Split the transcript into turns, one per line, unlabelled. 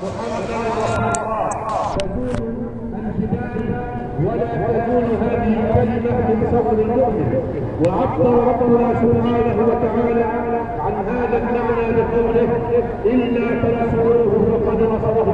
ولا تكون هذه الكلمة من صبر المؤمن. وعبر ربنا سبحانه وتعالى عن هذا المعنى بقوله إلا تنصروه فقد نصره